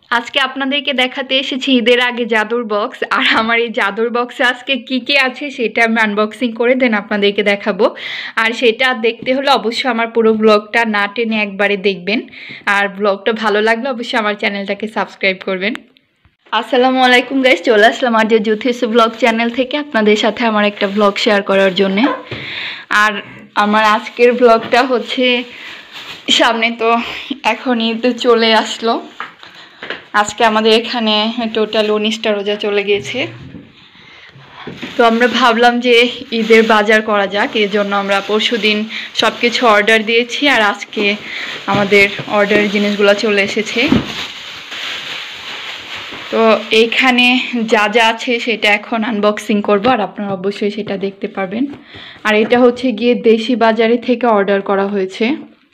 আজকে আপনাদেরকে দেখাতে এসেছি ঈদের আগে জাদুর বক্স। আর আমার এই জাদুর বক্সে আজকে কি কি আছে সেটা আমি আনবক্সিং করে দেন আপনাদেরকে দেখাবো। আর সেটা দেখতে হলে অবশ্যই আমার পুরো ব্লগটা না টেনে একবারে দেখবেন। আর ব্লগটা ভালো লাগলে অবশ্যই আমার চ্যানেলটাকে সাবস্ক্রাইব করবেন। আসসালামু আলাইকুম গাইস, চলে আসলাম আর যে জুথেস ব্লগ চ্যানেল থেকে আপনাদের সাথে আমার একটা ব্লগ শেয়ার করার জন্য। আর আমার আজকের ব্লগটা হচ্ছে, সামনে তো এখন ঈদ চলে আসলো। আজকে আমাদের এখানে টোটাল 19টা রোজা চলে গিয়েছে। তো আমরা ভাবলাম যে ঈদের বাজার করা যাক, এই জন্য আমরা পরশুদিন সব কিছু অর্ডার দিয়েছি। আর আজকে আমাদের অর্ডারের জিনিসগুলো চলে এসেছে। তো এইখানে যা যা আছে সেটা এখন আনবক্সিং করব, আর আপনারা অবশ্যই সেটা দেখতে পারবেন। আর এটা হচ্ছে গিয়ে দেশি বাজারে থেকে অর্ডার করা হয়েছে,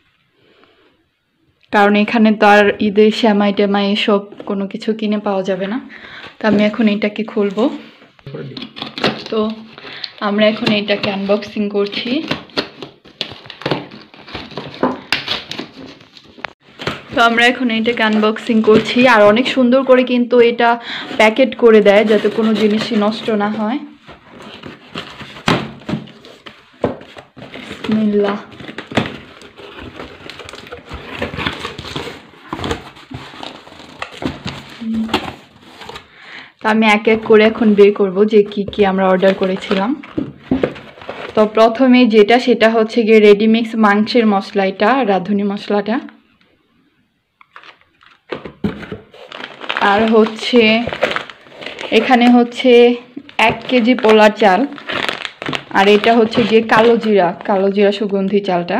কারণ এখানে তো আর ঈদের শ্যামাই টেমাই এসব কোনো কিছু কিনে পাওয়া যাবে না। তো আমি এখন এটাকে খুলবো। তো আমরা এখন এটাকে আনবক্সিং করছি। তো আমরা এখন এটাকে আনবক্সিং করছি, আর অনেক সুন্দর করে কিন্তু এটা প্যাকেট করে দেয় যাতে কোনো জিনিসই নষ্ট না হয়। বিসমিল্লাহ। তো আমি এক এক করে এখন বের করব যে কি কি আমরা অর্ডার করেছিলাম। তো প্রথমে যেটা সেটা হচ্ছে গিয়ে রেডিমিক্স মাংসের মশলা, এটা রাঁধুনি মশলাটা। আর হচ্ছে এখানে হচ্ছে 1 কেজি পোলার চাল। আর এটা হচ্ছে গিয়ে কালো জিরা সুগন্ধি চালটা।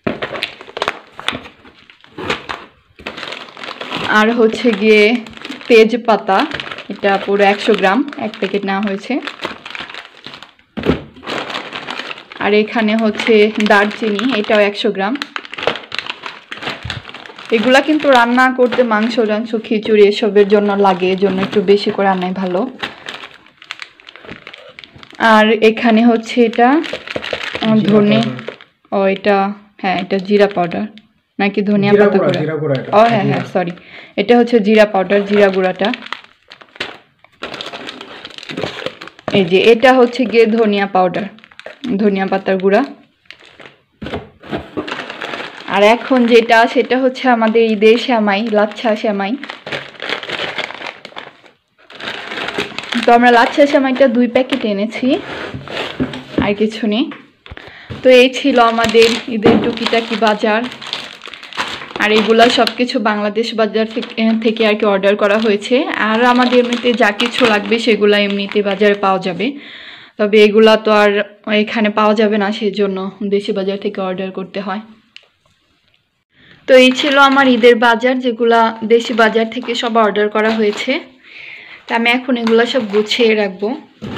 আর হচ্ছে গিয়ে তেজপাতা, এটা পুরো 100 গ্রাম এক প্যাকেট নেওয়া হয়েছে। আর এখানে হচ্ছে দারচিনি, এটাও 100 গ্রাম। এগুলা কিন্তু রান্না করতে মাংস টাংস খিচুড়ি এসবের জন্য লাগে, এজন্য একটু বেশি করে আনাই ভালো। আর এখানে হচ্ছে এটা ধনে, ও এটা হ্যাঁ এটা জিরা পাউডার নাকি ধনিয়া পাতা গুঁড়া? ও হ্যাঁ হ্যাঁ সরি, এটা হচ্ছে জিরা পাউডার, জিরা গুঁড়াটা। এই যে এটা হচ্ছে গিয়ে ধনিয়া পাউডার, ধনিয়া পাতার গুঁড়া। আর এখন যেটা সেটা হচ্ছে আমাদের ঈদের শ্যামাই, লাচ্ছা শ্যামাই। তো আমরা লাচ্ছা শ্যামাইটা 2 প্যাকেট এনেছি, আর কিছু নেই। তো এই ছিল আমাদের ঈদের টুকিটাকি বাজার। আর এগুলা সব কিছু বাংলাদেশ বাজার থেকে আর কি অর্ডার করা হয়েছে। আর আমাদের এমনিতে যা কিছু লাগবে সেগুলো এমনিতে বাজারে পাওয়া যাবে, তবে এগুলা তো আর এখানে পাওয়া যাবে না, সেজন্য দেশি বাজার থেকে অর্ডার করতে হয়। তো এই ছিল আমার ঈদের বাজার, যেগুলা দেশি বাজার থেকে সব অর্ডার করা হয়েছে। তা আমি এখন এগুলা সব গুছিয়ে রাখবো।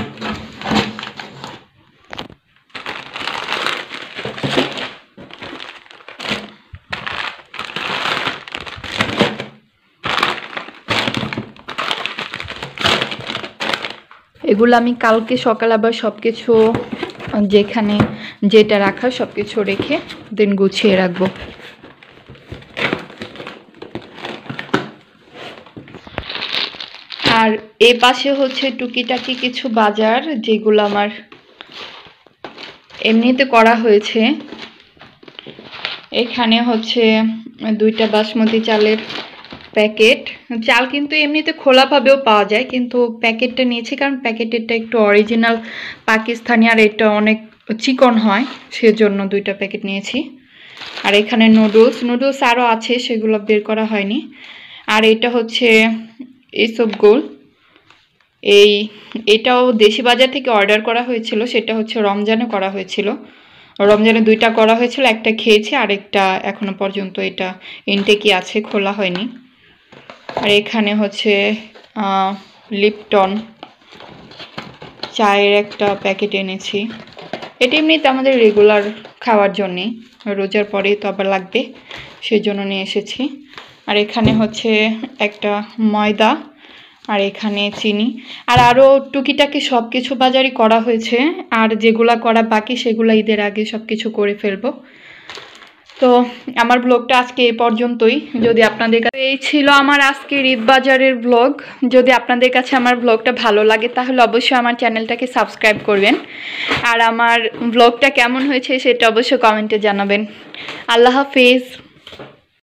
এগুলো আমি কালকে সকাল আবার সব কিছু যেখানে যেটা রাখা সব কিছু রেখে দেন গুছিয়ে রাখবো। আর এই পাশে হচ্ছে টুকিটাকি কিছু বাজার যেগুলো আমার এমনিতে করা হয়েছে। এখানে হচ্ছে 2টা বাসমতি চালের প্যাকেট। চাল কিন্তু এমনিতে খোলাভাবেও পাওয়া যায়, কিন্তু প্যাকেটটা নিয়েছি কারণ প্যাকেটেরটা একটু অরিজিনাল পাকিস্তানি, আর এটা অনেক চিকন হয়, সেজন্য 2টা প্যাকেট নিয়েছি। আর এখানে নুডলস আরও আছে, সেগুলো বের করা হয়নি। আর এটা হচ্ছে ইসবগোল, এটাও দেশি বাজার থেকে অর্ডার করা হয়েছিল, সেটা হচ্ছে রমজানে করা হয়েছিল। রমজানে 2টা করা হয়েছিল, একটা খেয়েছি, আরেকটা এখনো পর্যন্ত এটা ইনটেকই আছে, খোলা হয়নি। আর এখানে হচ্ছে লিপটন চায়ের একটা প্যাকেট এনেছি। এটা এমনিতে আমাদের রেগুলার খাওয়ার জন্যে, রোজার পরেই তো আবার লাগবে, সেজন্য নিয়ে এসেছি। আর এখানে হচ্ছে একটা ময়দা, আর এখানে চিনি। আর আরও টুকিটাকি সব কিছু বাজারই করা হয়েছে, আর যেগুলা করা বাকি সেগুলো ঈদের আগে সব কিছু করে ফেলবো। তো আমার ব্লগটা আজকে এই পর্যন্তই। যদি আপনাদের কাছে এই ছিল আমার আজকের ঈদ বাজারের ব্লগ। যদি আপনাদের কাছে আমার ব্লগটা ভালো লাগে তাহলে অবশ্যই আমার চ্যানেলটাকে সাবস্ক্রাইব করবেন, আর আমার ব্লগটা কেমন হয়েছে সেটা অবশ্যই কমেন্টে জানাবেন। আল্লাহ হাফেজ।